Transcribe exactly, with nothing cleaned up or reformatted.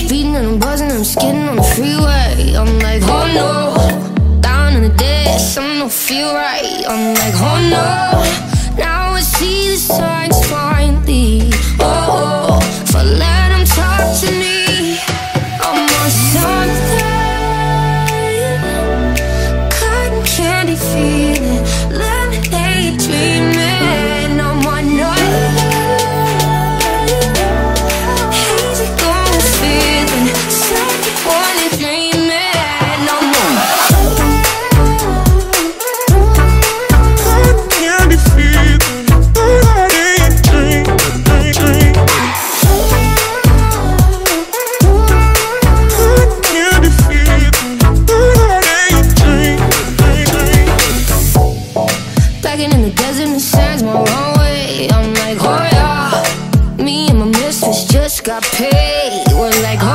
speeding and I'm buzzing, I'm skidding on the freeway. I'm like, oh no, down in the ditch, something don't feel right. I'm like, oh no, now I see the signs finally. Oh, oh, if I let them talk to me, I'm on something, cotton candy feeling, lemonade dreaming. I'm on nothing, hazy golden feeling, second one dreaming. I'm on cotton candy feeling, lemonade dream, dream, dream. Cotton candy feeling, lemonade dream, dream, dream. Packing in the desert and the sands my wrong way. I'm like, oh yeah, me and my mistress just got paid. We're like,